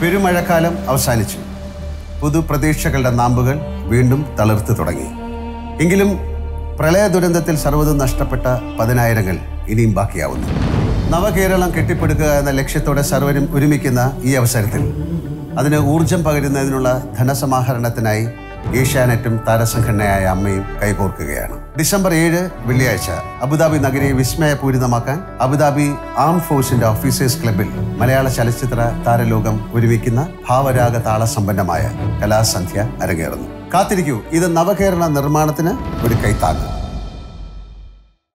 പെരുമഴക്കാലം അവസാനിച്ചു. പുതുപ്രതീക്ഷകളുടെ നാമ്പുകൾ വീണ്ടും തളിർത്തു തുടങ്ങി. എങ്കിലും പ്രളയ ദുരന്തത്തിൽ സർവ്വതും നഷ്ടപ്പെട്ട പതിനായിരങ്ങൾ ഇനിയും ബാക്കിയാവുന്നു. നവകേരളം കെട്ടിപ്പടുക്കുക എന്ന ലക്ഷ്യത്തോടെ സർവരും ഒരുമിക്കുന്ന ഈ അവസരത്തിൽ അതിന് ഊർജം പകരുന്നതിനുള്ള ധനസമാഹരണത്തിനായി ഏഷ്യാനെറ്റും താരസംഘടനയായ അമ്മയും കൈകോർക്കുകയാണ്. ഡിസംബർ 7 വെള്ളിയാഴ്ച അബുദാബി നഗരിയെ വിസ്മയപൂരിതമാക്കാൻ അബുദാബി ആം ഫോഴ്സിന്റെ ഓഫീസേഴ്സ് ക്ലബിൽ മലയാള ചലച്ചിത്ര താരലോകം ഒരുമിക്കുന്ന ഭാവരാഗ താളസമ്പന്നമായ കലാസന്ധ്യ അരങ്ങേറുന്നു. കാത്തിരിക്കൂ, ഇത് നവകേരള നിർമ്മാണത്തിന് ഒരു കൈത്താങ്ങ്.